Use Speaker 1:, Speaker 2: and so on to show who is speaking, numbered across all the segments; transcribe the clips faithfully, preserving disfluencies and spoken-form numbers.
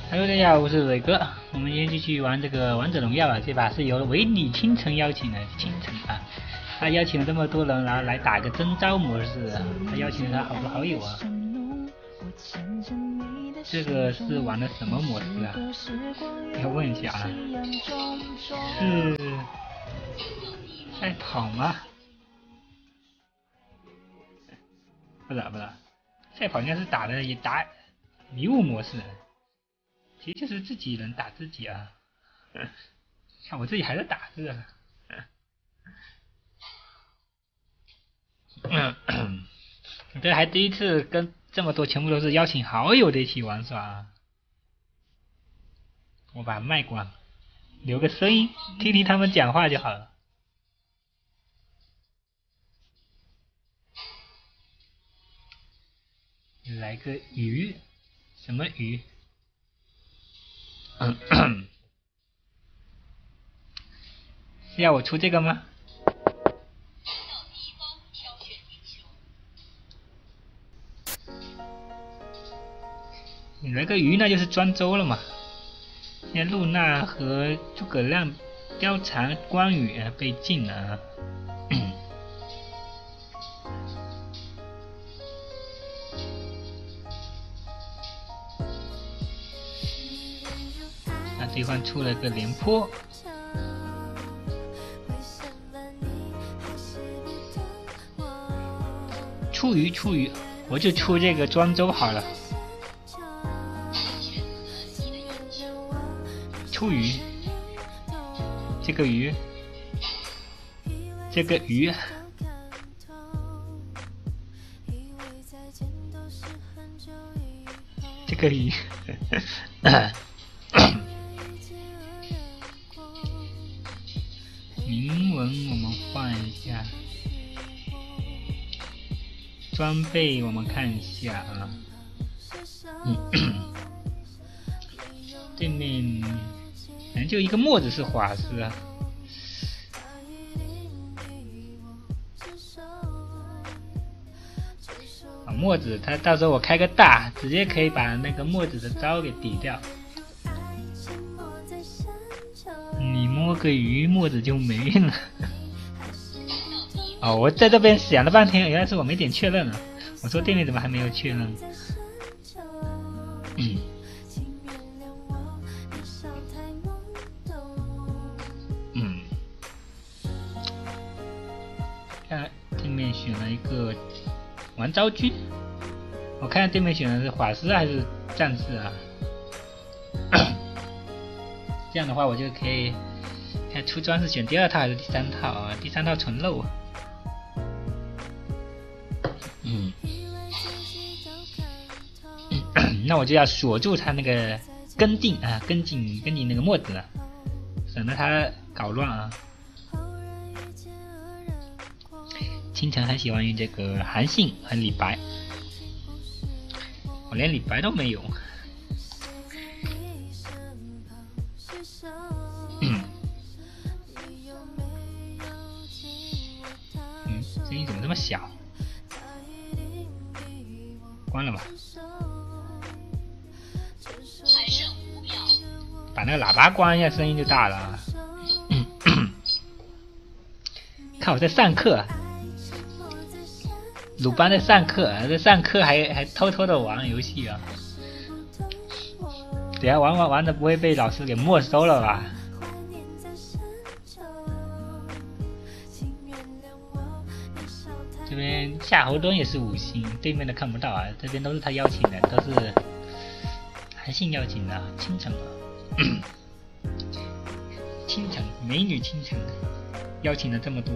Speaker 1: Hello， 大家好，我是伟哥。我们今天继续玩这个王者荣耀啊，这把是由维尼倾城邀请的倾城啊，他邀请了这么多人，然后来打个征召模式，他邀请了他好多好友啊。这个是玩的什么模式啊？要问一下啊，是赛跑吗？不是不是，赛跑应该是打的也打迷雾模式。其实就是自己人打自己啊，看我自己还在打这个，嗯，这还第一次跟这么多全部都是邀请好友的一起玩耍。我把麦关，留个声音，听听他们讲话就好了。来个鱼，什么鱼？嗯，是要我出这个吗？你来个鱼那就是专州了嘛。现在露娜和诸葛亮、貂蝉、关羽被禁了啊。对方出了个廉颇，出鱼出鱼，我就出这个庄周好了。出鱼，这个鱼，这个鱼，这个鱼。铭文我们换一下，装备我们看一下啊。对面可能就一个墨子是法师啊。啊，墨子他到时候我开个大，直接可以把那个墨子的招给抵掉。你摸个鱼，墨子就没了。哦，我在这边想了半天，原来是我没点确认啊。我说对面怎么还没有确认？嗯。嗯。看对面选了一个玩昭君，我看对面选的是法师还是战士啊？这样的话我就可以看出装是选第二套还是第三套啊？第三套纯肉。嗯，那我就要锁住他那个跟进啊，跟进跟进那个墨子，省得他搞乱啊。倾城很喜欢用这个韩信和李白，我连李白都没有。嗯，嗯，声音怎么这么小？关了吧。把那个喇叭关一下，声音就大了。嗯，看我在上课，鲁班在上课，在上课还还偷偷的玩游戏啊。等下玩玩玩的不会被老师给没收了吧？这边夏侯惇也是五星，对面的看不到啊，这边都是他邀请的，都是韩信邀请的，倾城啊，倾城美女倾城，邀请了这么多。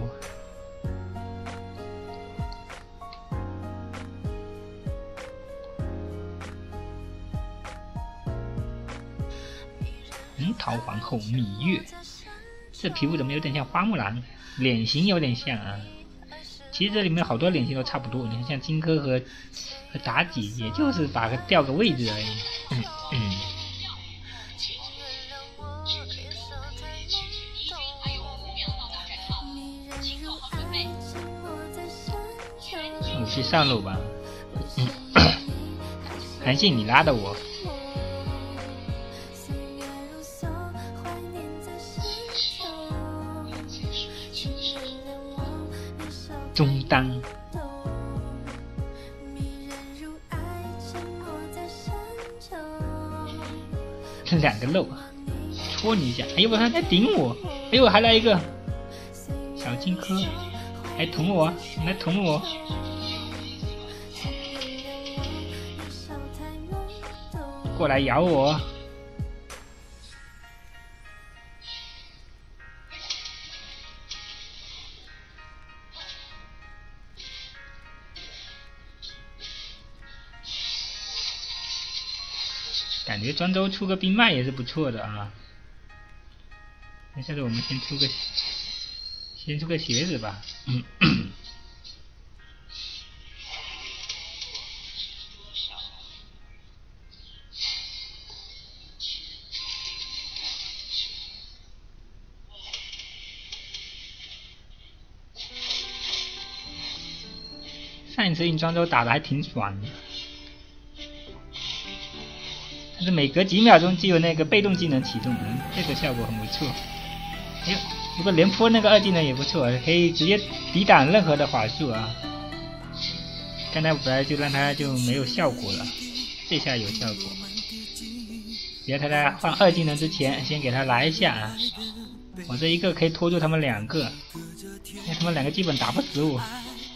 Speaker 1: 樱桃皇后芈月，这皮肤怎么有点像花木兰？脸型有点像啊。其实这里面好多脸型都差不多，你看像荆轲和和妲己，也就是把个调个位置而已。嗯嗯。我去上路吧。嗯，韩信你拉的我。 中单。这两个肉，戳你一下！哎呦我他在顶我！哎呦还来一个小荆轲，来捅我，来捅我！过来咬我！感觉庄周出个冰脉也是不错的啊。那下次我们先出个，先出个鞋子吧。上一次用庄周打的还挺爽的。但是每隔几秒钟就有那个被动技能启动，嗯，这个效果很不错。哎呦，如果连坡那个二技能也不错，可以直接抵挡任何的法术啊。刚才本来就让他就没有效果了，这下有效果。只要他在换二技能之前，先给他来一下啊！我这一个可以拖住他们两个，那他们两个基本打不死我。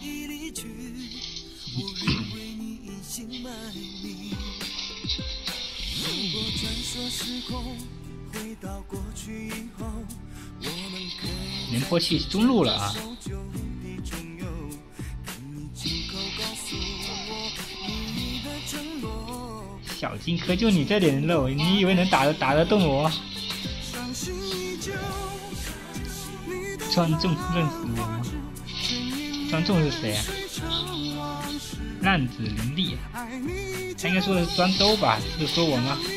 Speaker 1: 廉颇去中路了啊！小荆轲就你这点肉，你以为能打得打得动我？庄重认识我吗？庄重是谁啊？浪子凌厉，他应该说的是庄周吧？是说我吗？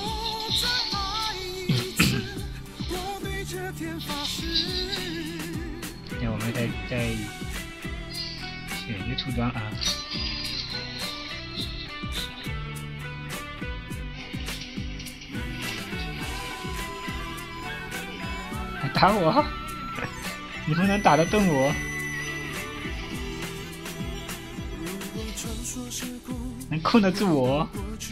Speaker 1: 那我们再再选一个出装啊！打我！你不能打得动我！能控得住我？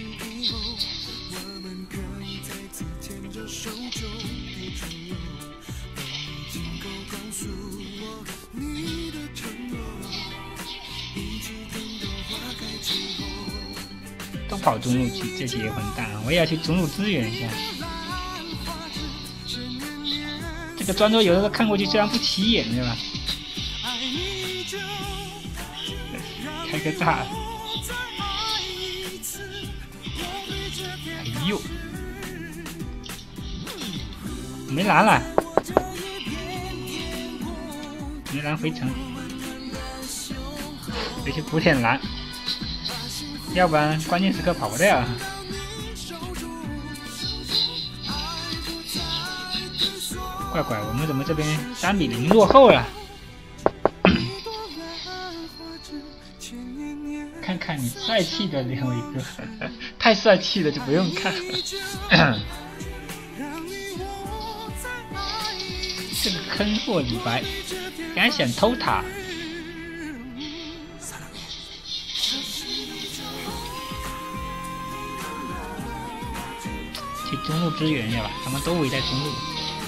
Speaker 1: 都跑中路去，这些混蛋！我也要去中路支援一下。这个庄周有的时候看过去虽然不起眼，对吧？开个大！哎呦，没蓝了，没蓝回城，得去补点蓝，要不然关键时刻跑不掉。怪怪，我们怎么这边三比零落后了？看看你帅气的另外一个，太帅气了就不用看了。这个坑货李白，敢想偷塔？去中路支援去吧，他们都围在中路。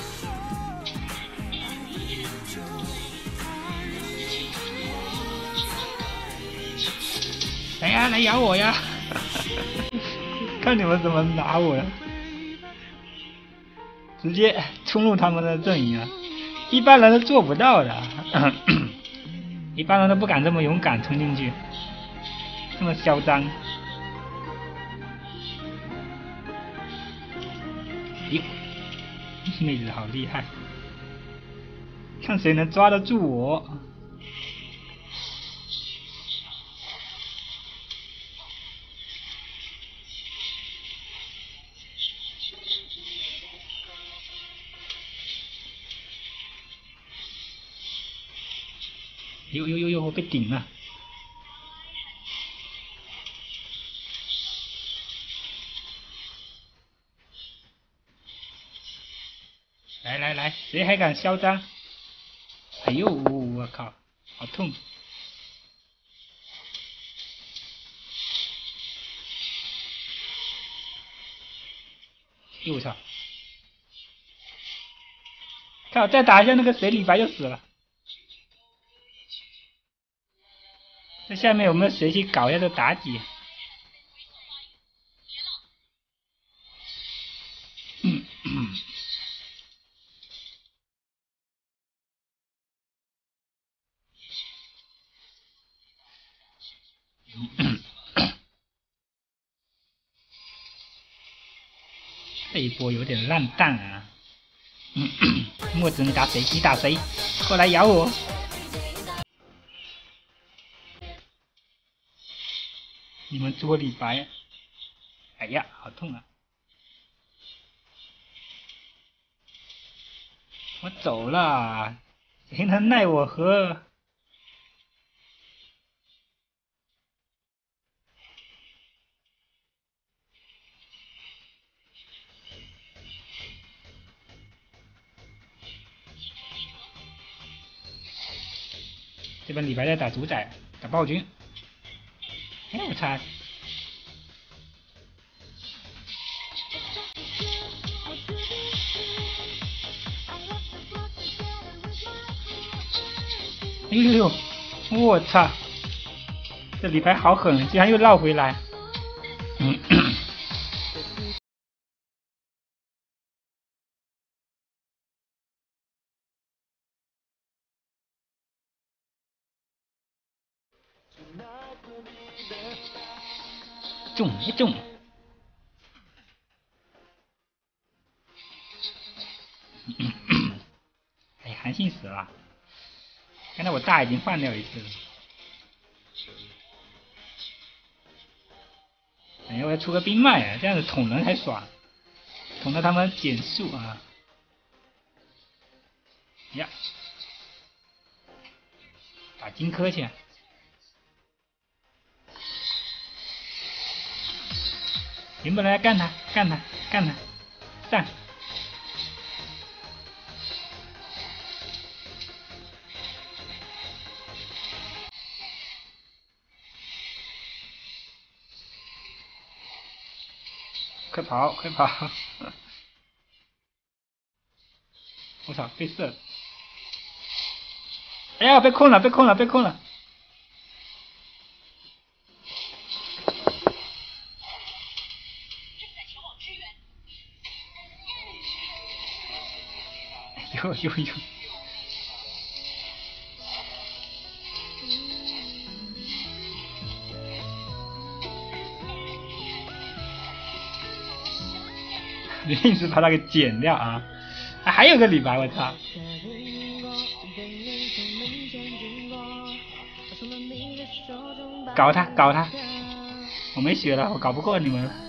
Speaker 1: 来呀，来咬我呀！看你们怎么拿我呀！直接冲入他们的阵营啊！一般人都做不到的，一般人都不敢这么勇敢冲进去，这么嚣张。哟，妹子好厉害，看谁能抓得住我。呦呦呦呦！我被顶了！来来来，谁还敢嚣张？哎呦，我靠，好痛！ 哟我操！靠，再打一下那个谁，李白就死了。这下面有没有谁去搞一下这妲己？嗯嗯。这一波有点烂蛋啊！墨子你打谁？你打谁？过来咬我！你们捉李白！哎呀，好痛啊！我走了，谁能奈我何？这边李白在打主宰，打暴君。哎，我操！哎呦呦！我操！这李白好狠，居然又绕回来。嗯。中没中？哎，韩信死了。刚才我大已经放掉一次了。哎，我要出个冰脉啊，这样子捅人才爽，捅到他们减速啊！呀，打荆轲去！原本来干他，干他，干他，上！快跑，快跑！我操，被射了！哎呀，被控了，被控了，被控了！呦呦呦！硬是把他给剪掉啊！啊还有个李白，我操！搞他，搞他！我没血了，我搞不过你们了。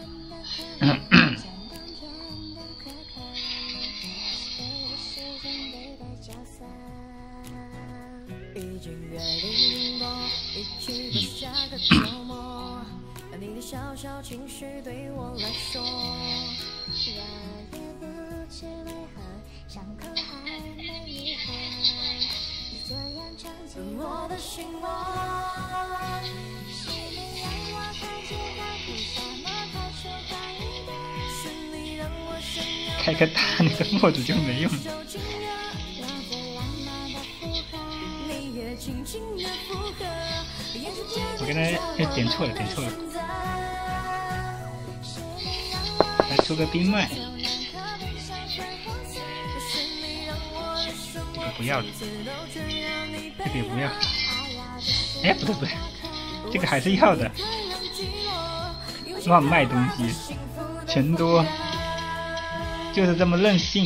Speaker 1: 开个大，那个墨子就没用了。我刚才又点错了，点错了。来出个冰脉，这个不要了，这个也不要。哎，不对不对，这个还是要的。乱卖东西，钱多。就是这么任性。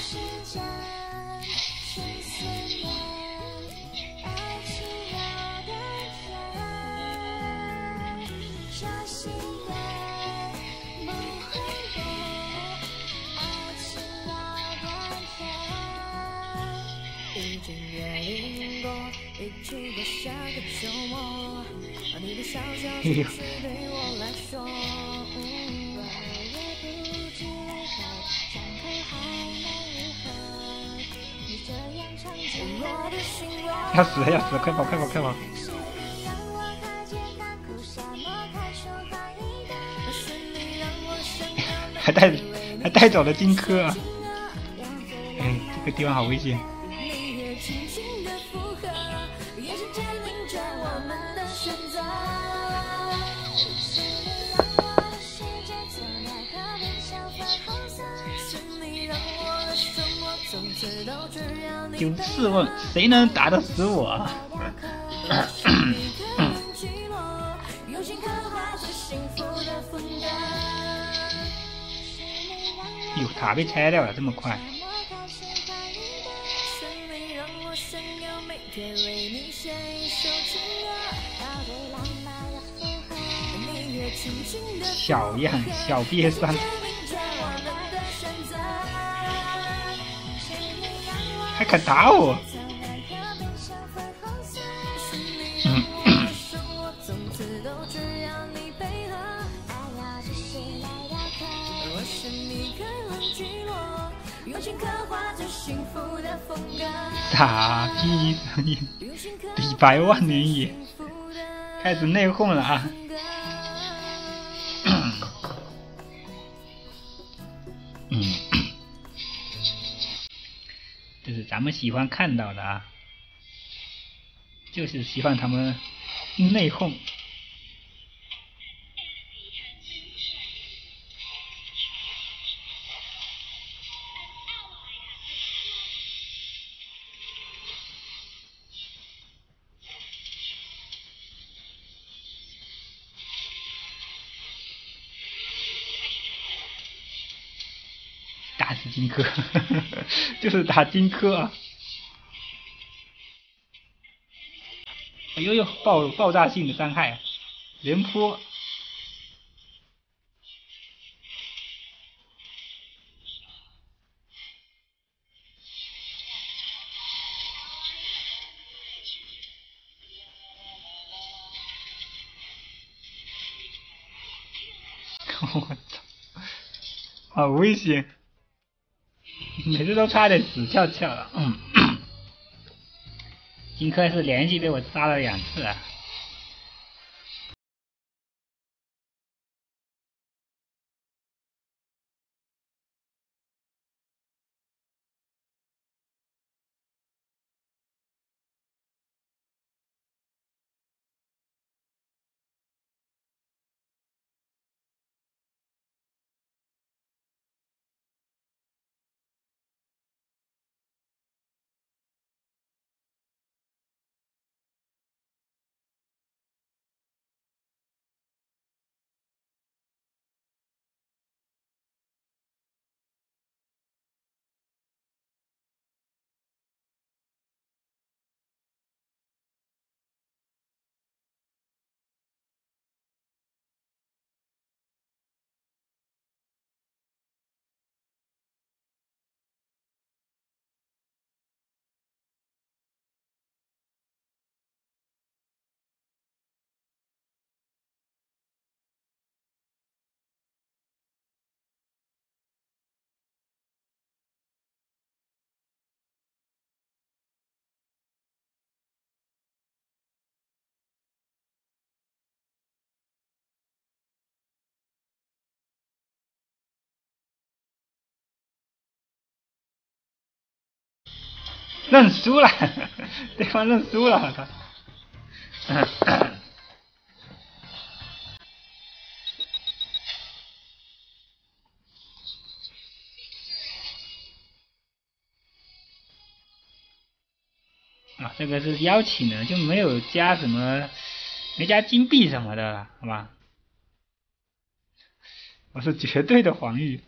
Speaker 1: 嘿呦。要死了要死了，快跑快跑快跑！还带还带走了荆轲。哎，这个地方好危险。就试问谁能打得死我？哟，塔被拆掉了，这么快！小样，小瘪三。还敢打我！嗯，傻逼！一百万年也开始内讧了啊！嗯。这是咱们喜欢看到的啊，就是希望他们内讧。打死荆轲，就是打荆轲啊！哎呦呦，爆爆炸性的伤害啊！连扑，我操，好危险！每次都差点死翘翘了。嗯，荆轲是连续被我杀了两次啊！认输了，对方认输了，他。啊，这个是邀请的，就没有加什么，没加金币什么的，好吧？我是绝对的防御。